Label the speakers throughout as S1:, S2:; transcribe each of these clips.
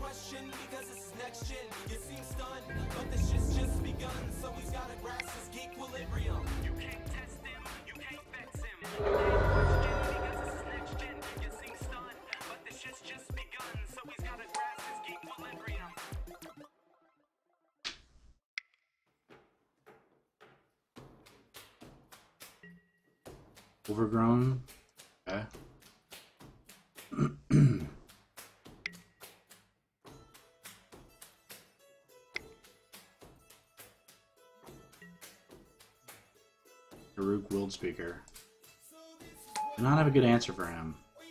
S1: question because this is next gen. You seem stunned, but this shit's just begun. So he's gotta grasp his equilibrium. You can't test him, you can't vex him. Because this is next gen. You seem stunned, but this shit's just begun. So he's gotta grasp his equilibrium.
S2: Overgrown. Okay. Farouk Wildspeaker. Do not have a good answer for him.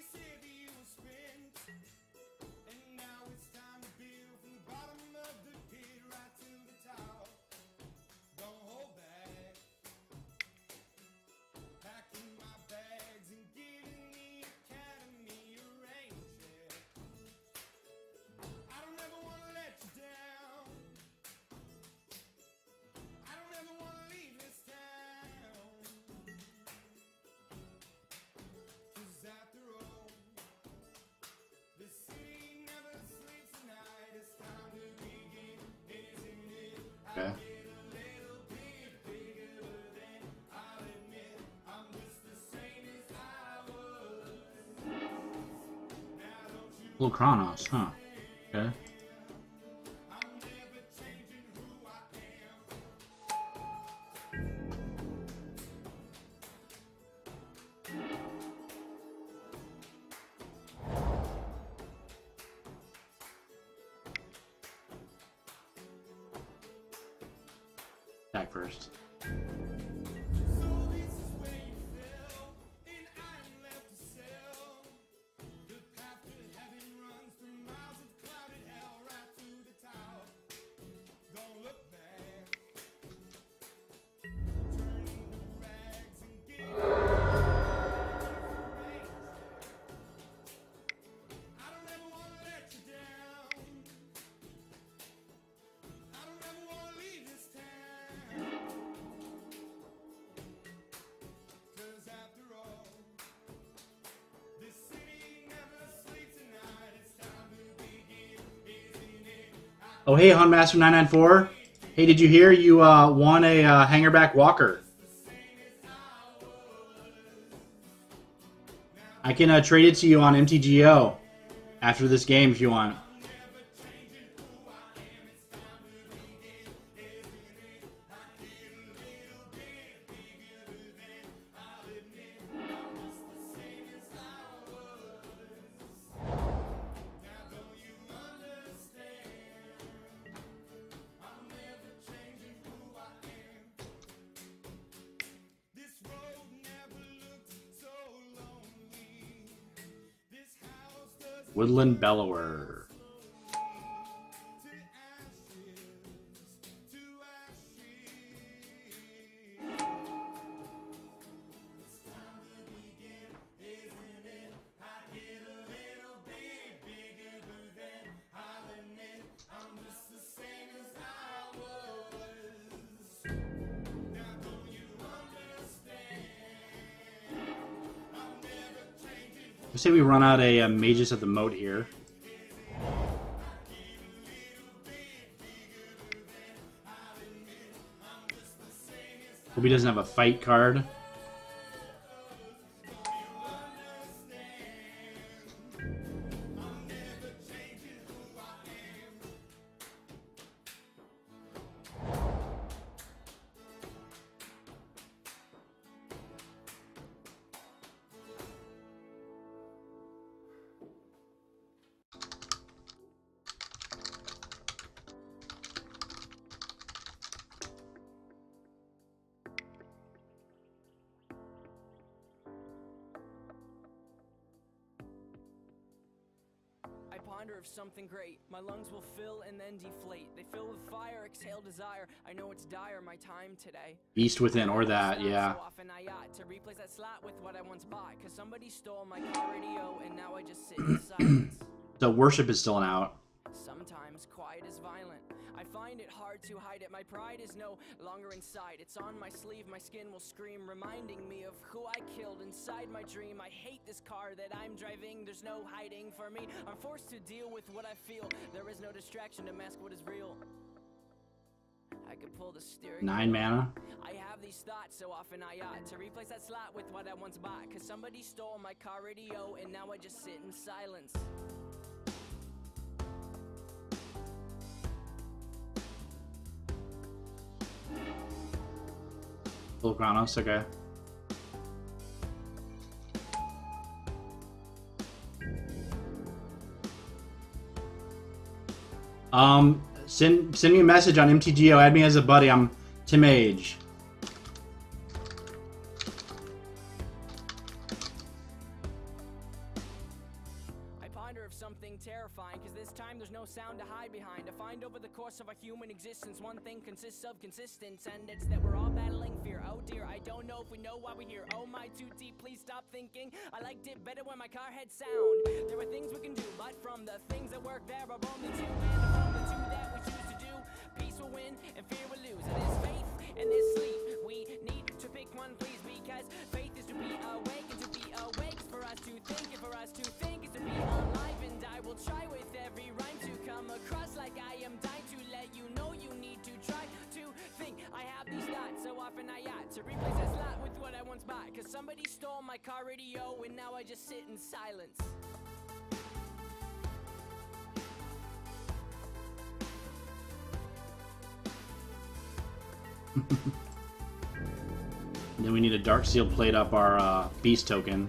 S2: Okay. Little Kronos, huh? Okay. Attack first. Oh, hey, Hunmaster994. Hey, did you hear you won a hangerback walker? I can trade it to you on MTGO after this game if you want. Woodland Bellower. I say we run out a Magus at the Moat here. Hope he doesn't have a fight card.
S3: Of something great, my lungs will fill and then deflate. They fill with fire, exhale desire. I know it's dire, my time today.
S2: Beast Within or that, yeah.
S3: So often I ought to replace that slot with what I once bought, cause somebody stole my car radio and now I just sit in silence.
S2: The Worship is still out.
S3: Sometimes quiet is violent. I find it hard to hide it. My pride is no longer inside. It's on my sleeve, my skin will scream, reminding me of who I killed inside my dream. I hate this car that I'm driving, there's no hiding for me. I'm forced to deal with what I feel. There is no distraction to mask what is real. I could pull the steering.
S2: 9 mana.
S3: I have these thoughts so often I ought to replace that slot with what I once bought. Cause somebody stole my car radio and now I just sit in silence.
S2: Full Chronos, okay. Send me a message on MTGO. Add me as a buddy. I'm Tim Age.
S3: I ponder of something terrifying, cause this time there's no sound to hide behind. I find over the course of a human existence, one thing consists of consistence, and it's that we're all battling fear. Oh dear, I don't know if we know why we're here. Oh my, too deep, please stop thinking. I liked it better when my car had sound. There are things we can do, but from the things that work there are only two, and from the two that we choose to do, peace will win and fear will lose. It is faith and this sleep. We need to pick one, please, because faith is to be awake, and to be awake is for us to think, and for us to think is to be alive. And I will try with every rhyme to come across like I am dying to let you know you need to try to think. I have these thoughts so often I ought to replace that slot with what I once bought. Cause somebody stole my car radio and now I just sit in silence.
S2: Then we need a Dark Seal plate up our beast token.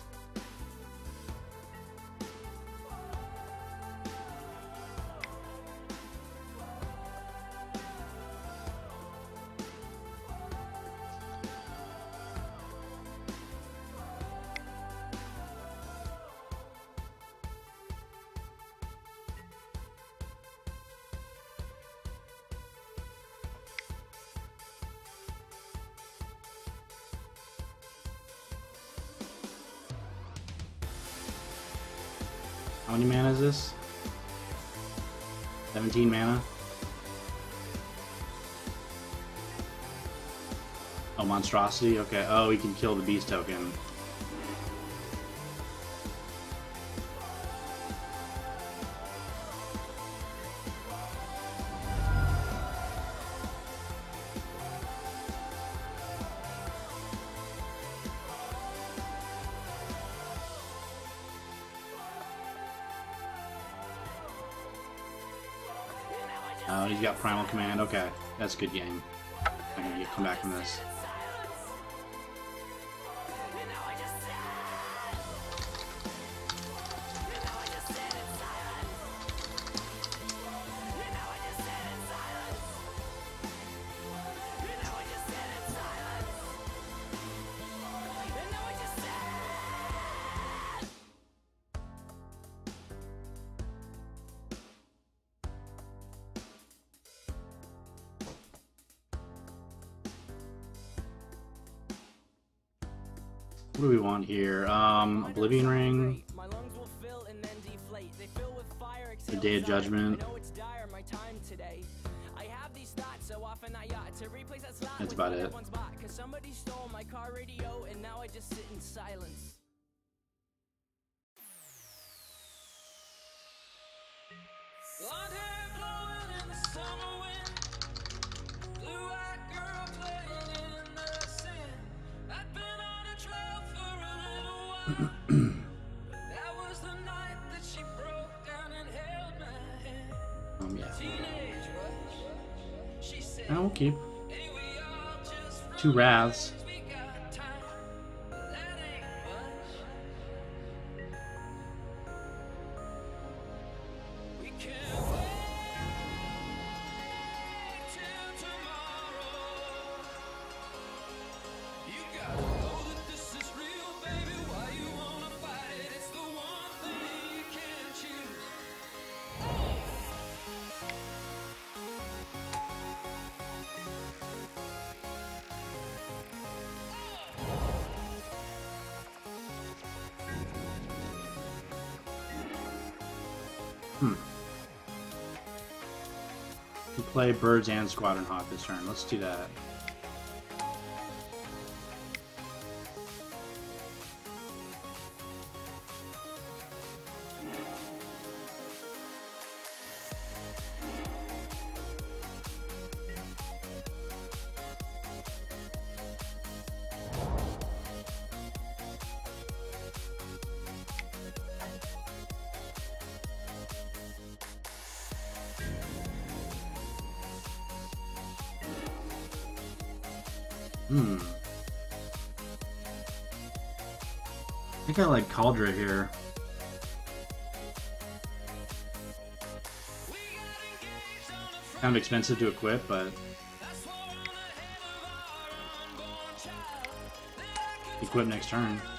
S2: How many mana is this? 17 mana? Oh, monstrosity? Okay. Oh, he can kill the beast token. Oh, he's got Primal Command. Okay, that's a good game. I'm gonna come back from this. What do we want here? Oblivion Ring.
S3: My lungs will fill and then deflate. They fill with fire,
S2: The Day of Judgment.
S3: I know it's dire, my time today. I have these thoughts so often I ought to replace that slot
S2: That's
S3: with
S2: about
S3: what I
S2: it.
S3: once bought. Cause somebody stole my car radio and now I just sit in silence.
S1: Blonde hair blowing in the summer wind, blue-eyed girl playing in the sand. I'd been on a trail for a little while. That was the night that she broke down and held my hand.
S2: Yeah.
S1: Teenage rush, she said.
S2: Oh, we'll keep
S1: "Ain't we all just
S2: 2 Wraths.
S1: we got time, but that ain't much. We can't wait till tomorrow. You gotta know that this is real, baby. Why you wanna fight it? It's the one thing you can't choose.
S2: We play Birds and Squadron Hawk this turn. Let's do that. I think I like Cauldra here. Kind of expensive to equip, but equip next turn.